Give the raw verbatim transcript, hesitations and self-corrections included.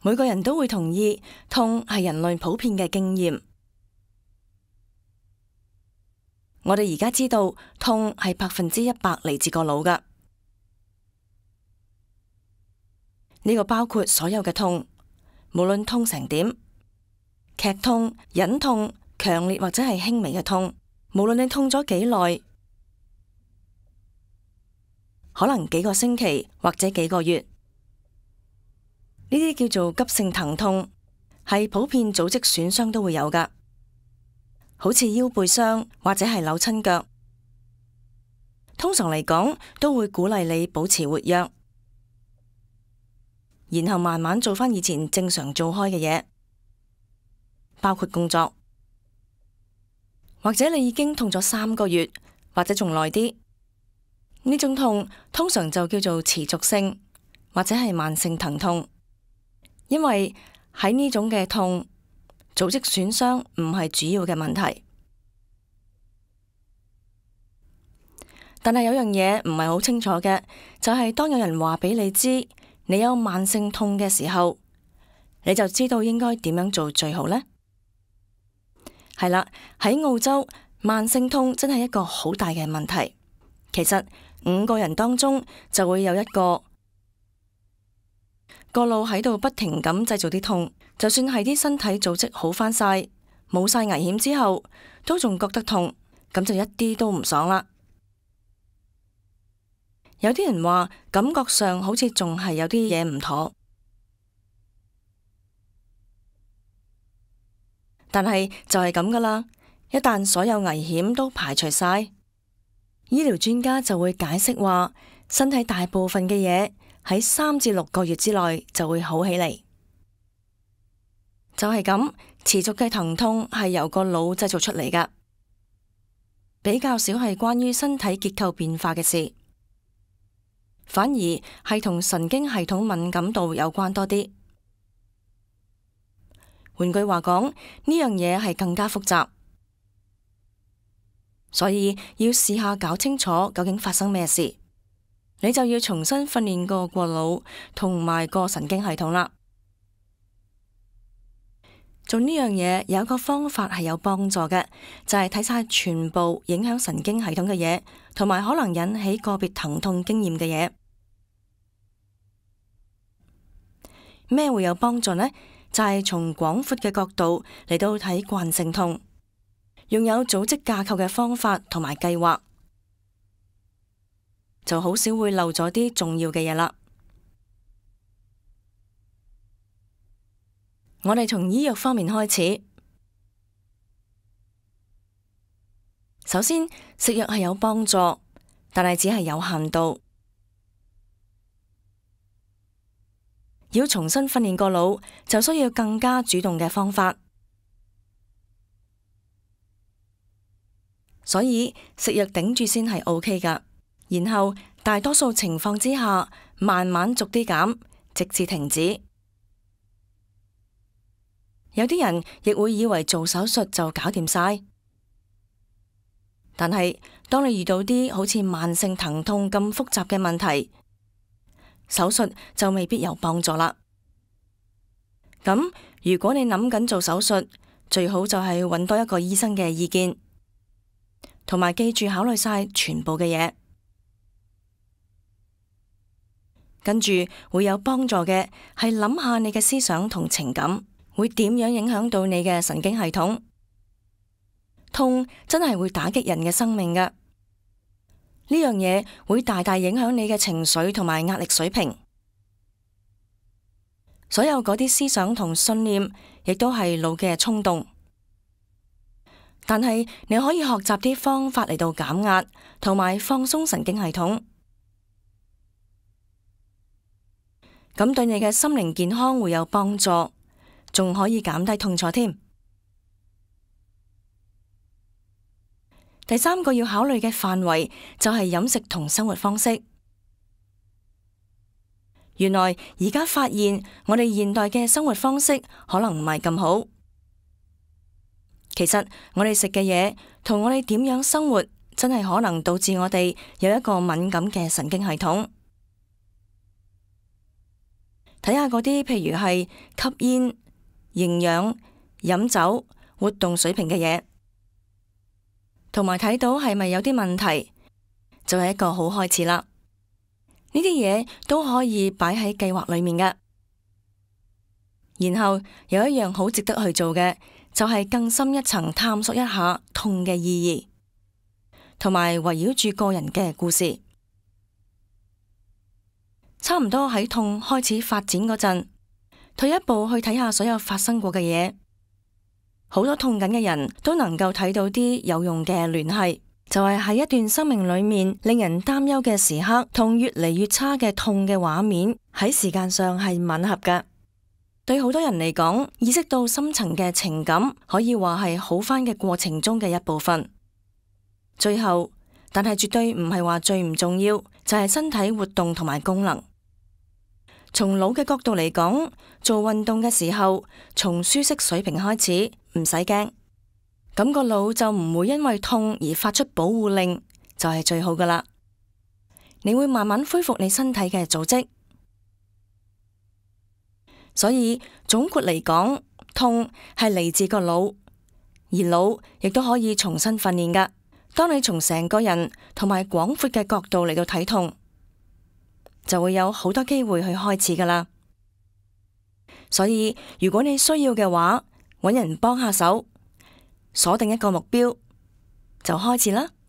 每個人都會同意，痛係人類普遍嘅經驗。我哋而家知道，痛係百分之一百嚟自個腦㗎。呢個包括所有嘅痛，無論痛成點，劇痛、忍痛、強烈或者係輕微嘅痛，無論你痛咗幾耐，可能幾個星期或者幾個月。呢啲叫做急性疼痛，係普遍組織損傷都會有㗎，好似腰背傷或者係扭親腳。通常嚟講，都會鼓勵你保持活躍，然後慢慢做返以前正常做開嘅嘢，包括工作。或者你已經痛咗三個月，或者仲耐啲，呢種痛通常就叫做持續性或者係慢性疼痛。因為喺呢種嘅痛，組織損傷唔係主要嘅問題，但係有樣嘢唔係好清楚嘅，就係當有人話俾你知你有慢性痛嘅時候，你就知道應該點樣做最好呢？係啦，喺澳洲，慢性痛真係一個好大嘅問題。其實五個人當中就會有一個。個腦喺度不停咁製造啲痛，就算係啲身體組織好返晒，冇晒危險之後，都仲覺得痛，咁就一啲都唔爽啦。有啲人話感覺上好似仲係有啲嘢唔妥，但係就係咁噶啦。一旦所有危險都排除晒，醫療專家就會解釋話，身體大部分嘅嘢喺三至六個月之內就會好起嚟。就係咁，持續嘅疼痛係由個腦製造出嚟噶，比較少係關於身體結構變化嘅事，反而係同神經系統敏感度有關多啲。換句話講，呢樣嘢係更加複雜，所以要試下搞清楚究竟發生咩事。你就要重新訓練過個腦同埋個神經系統啦。做呢樣嘢有一個方法係有幫助嘅，就係睇晒全部影響神經系統嘅嘢，同埋可能引起個別疼痛經驗嘅嘢。咩會有幫助呢？就係從廣闊嘅角度嚟到睇慣性痛，用有組織架構嘅方法同埋計劃，就好少會漏咗啲重要嘅嘢啦。我哋從醫藥方面開始。首先，食藥係有幫助，但係只係有限度。要重新訓練個腦，就需要更加主動嘅方法。所以食藥頂住先係 OK 㗎。然後大多數情況之下，慢慢逐啲減，直至停止。有啲人亦會以為做手術就搞掂晒，但係當你遇到啲好似慢性疼痛咁複雜嘅問題，手術就未必有幫助啦。咁如果你諗緊做手術，最好就係揾多一個醫生嘅意見，同埋記住考慮晒全部嘅嘢。跟住會有幫助嘅係諗下你嘅思想同情感會點樣影響到你嘅神經系統。痛真係會打擊人嘅生命㗎，呢樣嘢會大大影響你嘅情緒同埋壓力水平。所有嗰啲思想同信念亦都係腦嘅衝動，但係你可以學習啲方法嚟到減壓同埋放鬆神經系統。咁對你嘅心靈健康會有幫助，仲可以減低痛楚添。第三個要考慮嘅範圍就係飲食同生活方式。原來而家發現我哋現代嘅生活方式可能唔係咁好。其實我哋食嘅嘢同我哋點樣生活，真係可能導致我哋有一個敏感嘅神經系統。 睇下嗰啲譬如係吸煙、營養、飲酒、活動水平嘅嘢，同埋睇到係咪有啲問題，就係一個好開始啦。呢啲嘢都可以擺喺計劃裏面嘅。然後有一樣好值得去做嘅，就係更深一層探索一下痛嘅意義，同埋圍繞住個人嘅故事。差唔多喺痛開始發展嗰陣，退一步去睇下所有發生過嘅嘢，好多痛緊嘅人都能夠睇到啲有用嘅聯繫，就係喺一段生命裏面令人擔憂嘅時刻，同越嚟越差嘅痛嘅畫面喺時間上係吻合嘅。對好多人嚟講，意識到深層嘅情感可以話係好返嘅過程中嘅一部分。最後，但係絕對唔係話最唔重要，就係身體活動同埋功能。從腦嘅角度嚟講，做運動嘅時候，從舒適水平開始，唔使驚，咁個腦就唔會因為痛而發出保護令，就係最好噶啦。你會慢慢恢復你身體嘅組織。所以總括嚟講，痛係嚟自個腦，而腦亦都可以重新訓練噶。當你從成個人同埋廣闊嘅角度嚟到睇痛，就會有好多機會去開始噶啦。所以如果你需要嘅話，搵人幫下手，鎖定一個目標，就開始啦。